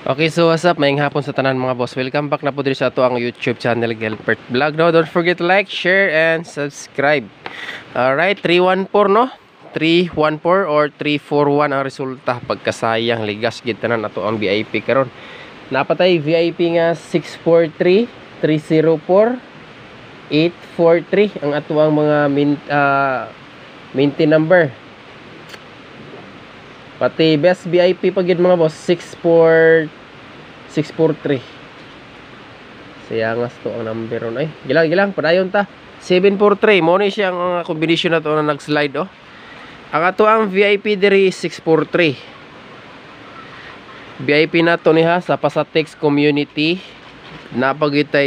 Okay, so what's up? Maying hapon sa tanan mga boss. Welcome back na po dito sa ato ang YouTube channel Gelpert Vlog. No, don't forget to like, share, and subscribe. Alright, 314 no? 314 or 341 ang resulta. Pagkasayang ligas gid tanan ato ang VIP karon. Napatay VIP nga 643, 304, 843 ang ato ang mga minty number. Pati best VIP pagid mga boss 643. Sayangas to ang number on. Ay, gilang padayon ta. 743 mo ni siya ang combination na to na nag-slide oh. Ang ato ang VIP diri 643. VIP na to niha sa Pasatex community. Napagitay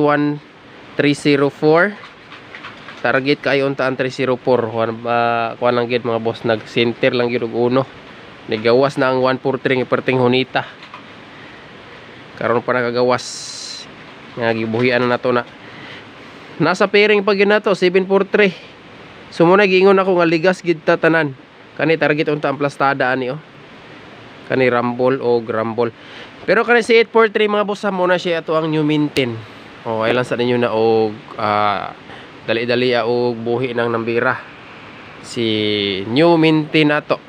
31304. Target kayo unta ang 304. Kuan lang gid mga boss, nag-center lang gid og uno. Nagawas na ang 143 ng perting hunita. Karon pa nakagawas. Nga gibuhian na nato na. Nasa pairing pag na to 743. So muna giingon ako nga ligas gid ta tanan. Kani target unta ang plastada ani oh. Kani rumble o grumble. Pero kani si 843 mga boss muna siya ato ang new mintin. Oh, ay lang sa ninyo na og dali-dali og buhi ng nambira. Si new mintin nato.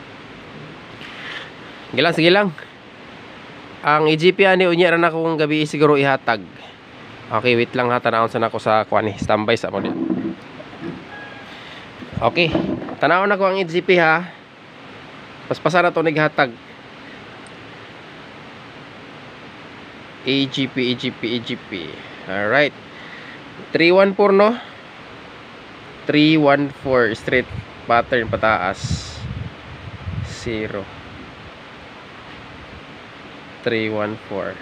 Sige lang. Ang EGP ani unya ra na akong gabi siguro ihatag. Okay, wait lang ha, tanawon sa nako sa kuan ni, standby sa mo di. Okay, tanawon na ko ang EGP ha. Paspasa na to nighatag. EGP. Alright. 314 no? 314 straight pattern pataas. 0 314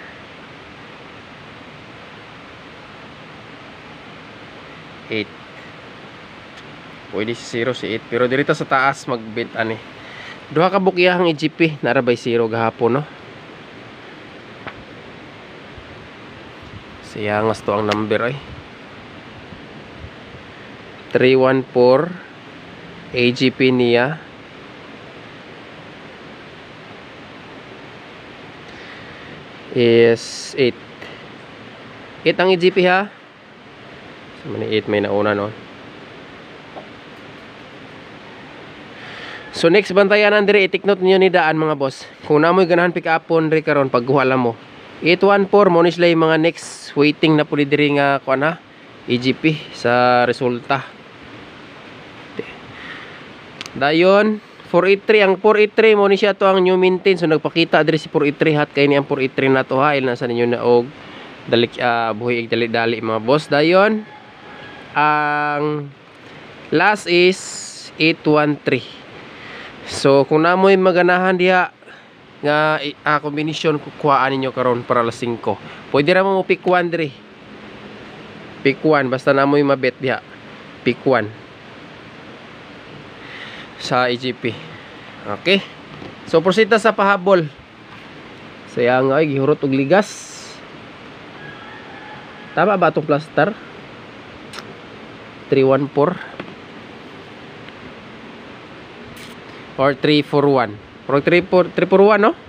8. Pwede si 0 si 8 pero dito sa taas magbit ani. Duha ka bukiyahang EGP nara by 0 gahapon no. Siyangas to ang number ay 314 EGP niya is 8 ang EGP ha. So mani 8 may nauna no. So next bantayan andre i-take note niyo ni daan mga boss. Kung namoy ganahan pick upon ri karon pagkuha lang mo 814 mo ni sila yung mga next waiting na puli diri nga kuan ha EGP sa resulta. Dayon 483 ang 483 mo ni siya to ang new maintain. So nagpakita diri si 483 hat kay ni ang 483 na to ha il nasa ninyo na og dalik buhi dali mga boss. Dayon ang last is 813. So kung namoy maganahan diha nga combination kuhaan ninyo karon para alas 5. Pwede ra mo pick 1 diri. Pick 1 basta namoy mabet diha. Pick 1 sa EGP. Okay. So proceed ta sa pahabol. Sayang ay gihurot og ligas. Tama ba itong plaster? 314 or 341. Pero 341 no?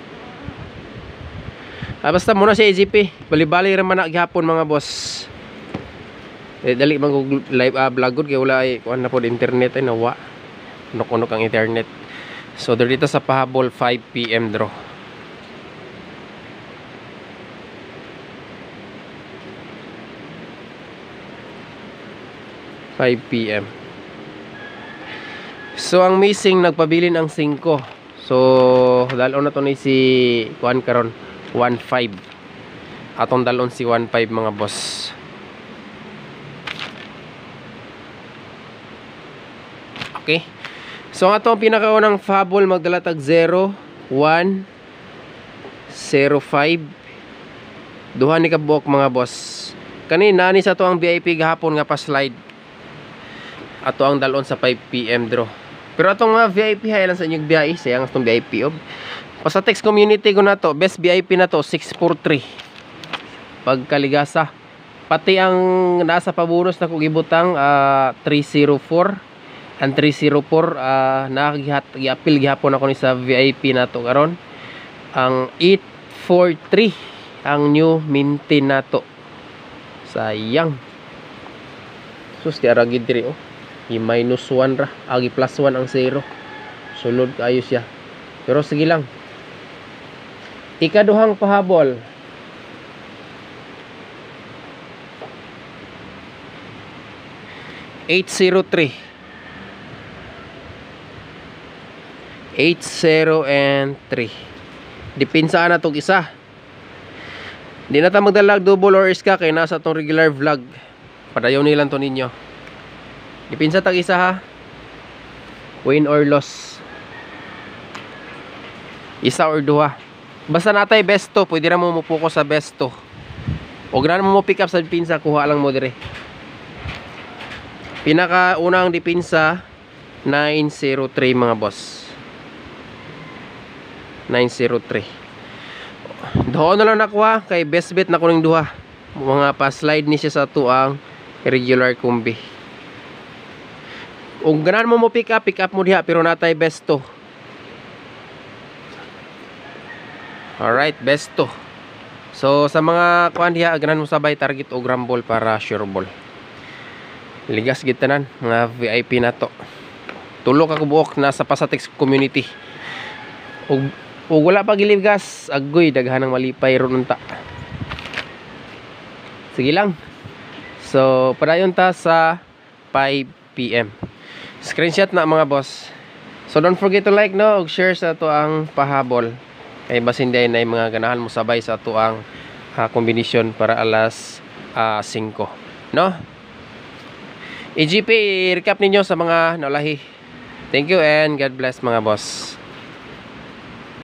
Basta muna sa EGP. Bali-bali ra man na gihapon mga boss. Dali mag live vlog kay wala ay kuan na pod internet ay nawa. Unok-unok ang internet. So dito sa pahabol 5 PM draw. PM. So ang missing nagpabilin ang 5. So dalon na to ni si kuan karon 15. Atong dalon si 15 mga boss. Okay. So ang atong pinakaunang fabul magdala tag 0 1 0 5. Duha ni kabuok mga boss. Kanina ni sa to ang VIP gahapon nga pa slide. Ato ang dalon sa 5 PM draw. Pero atong VIP hay lang sa inyong biyahe, sayang atong VIP ob. Pasatex community ko na to, best VIP na to 643. Pagkaligasa. Pati ang nasa pabonus na kung ibutang 304. Ang 304 nakagiapil gihapon ako ni sa VIP na to karon. Ang 843 ang new mintin nato. Sayang. Sus, di aragid diri oh. I-1 ra, agi +1 ang 0. Sulod kayo siya. Pero sige lang. Ikaduhang pahabol. $803. 803. Dipinsaan na tong isa. Di na ta magdalag double or iska kay nasa tong regular vlog. Padayon nilang to ninyo. Dipinsa tag isa ha. Win or loss. Isa or duha. Basta natay besto, pwede ra mo mupokus sa besto. O ganahan mo pick up sa dipinsa, kuha lang mo dire. Pinaka unang dipinsa 903 mga boss. 903. Doon na lang nakuha kay best bet na kuning duha. Mga pa-slide ni siya sa tuang regular kumbi. Kung ganahan mo pick up mo diha pero natay besto. Alright, besto. So sa mga kuan diha ganahan mo sabay target o grambol para sure ball. Ligas gid tanan mga VIP na to. Tulo ka kubuok nasa Pasatex community. Ug wala pa giligas, agoy daghanang malipay ron unta. Sige lang. So padayon ta sa 5 PM. Screenshot na mga boss. So don't forget to like no ug share sa to ang pahabol. Kay basin day na mga ganahan mo sabay sa to ang kombinasyon para alas 5, no? EGP, recap ninyo sa mga nalahi. Thank you and God bless mga boss.